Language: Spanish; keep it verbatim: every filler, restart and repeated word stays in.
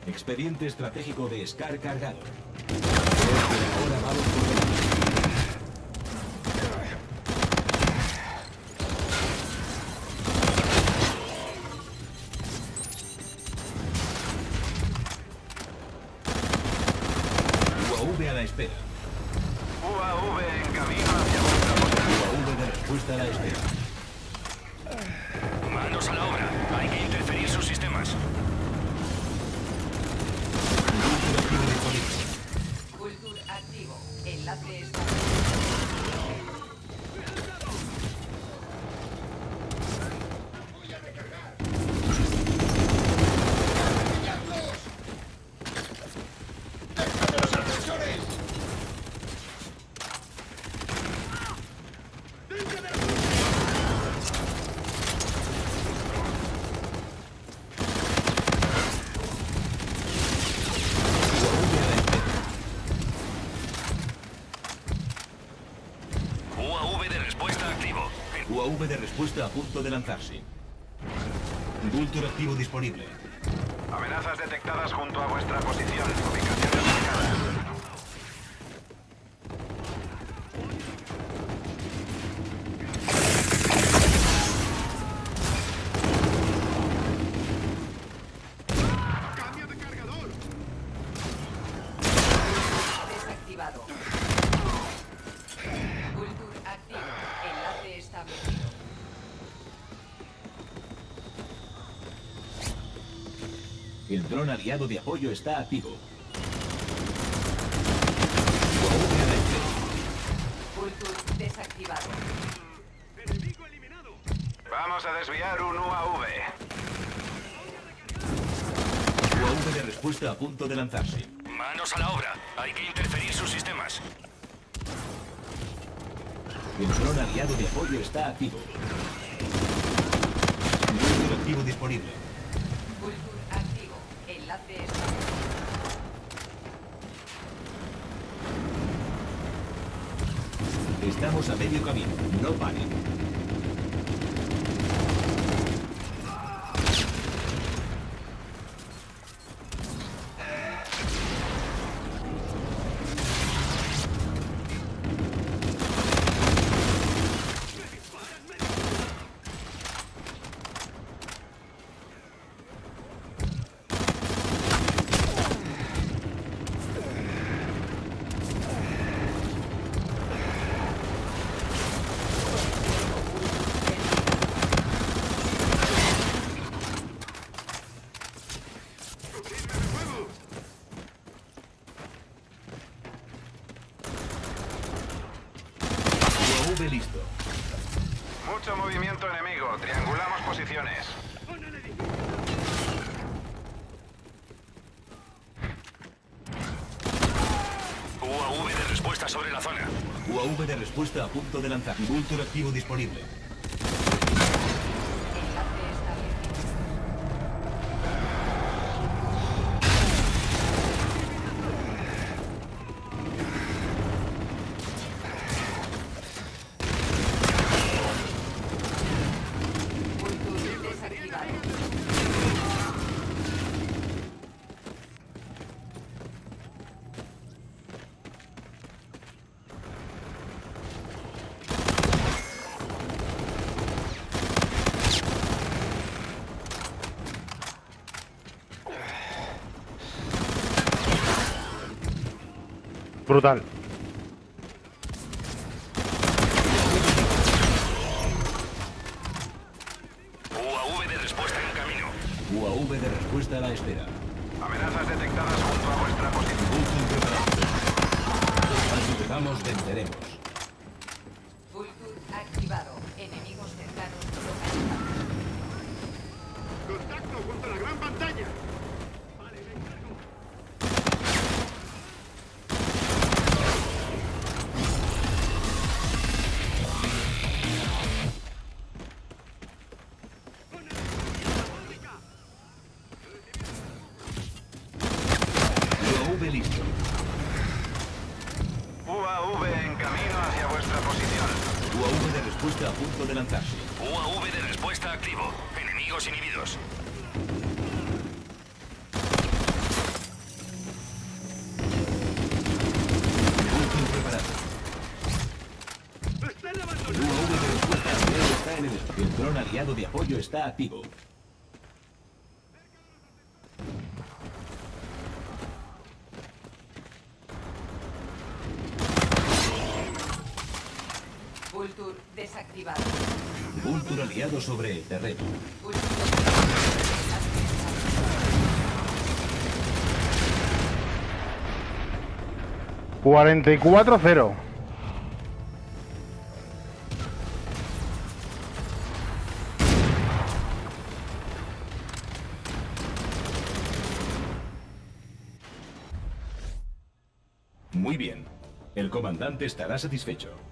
Expediente estratégico de Scar cargado. Ahora vamos por delante. U A V a la espera. U A V en camino hacia vuestra posición. U A V de respuesta a la espera. Manos a la obra. Hay que interferir sus sistemas. Culture activo. Enlace está. U A V de respuesta a punto de lanzarse. Vulture activo disponible. Amenazas detectadas junto a vuestra posición. Ubicaciones marcadas. ¡Cambio de cargador! Desactivado. Culture activo. Enlace establecido. El dron aliado de apoyo está activo. U A V a la espera. Culture desactivado. ¡Enemigo eliminado! Vamos a desviar un U A V. U A V de respuesta a punto de lanzarse. Manos a la obra. Hay que interferir sus sistemas. El dron aliado de apoyo está activo. Vulture activo disponible. Culture activo. Enlace establecido. Estamos a medio camino. No paren. U A V listo. Mucho movimiento enemigo. Triangulamos posiciones. U A V de respuesta sobre la zona. U A V de respuesta a punto de lanzar. Vulture activo disponible. Enlace establecido. Culture desactivado. Brutal. U A V de respuesta en camino. U A V de respuesta a la espera. Amenazas detectadas junto a vuestra posición. Vulture preparado. Al llegamos, venceremos. Vulture activado. Enemigos cercanos localizados. ¡Contacto junto a la gran pantalla! Vale, me encargo. U A V listo. U A V en camino hacia vuestra posición. U A V de respuesta a punto de lanzarse. U A V de respuesta activo. Enemigos inhibidos. aliado de apoyo está activo. Vulture desactivado. Vulture aliado sobre el terreno. Vulture cuarenta y cuatro cero. Muy bien. El comandante estará satisfecho.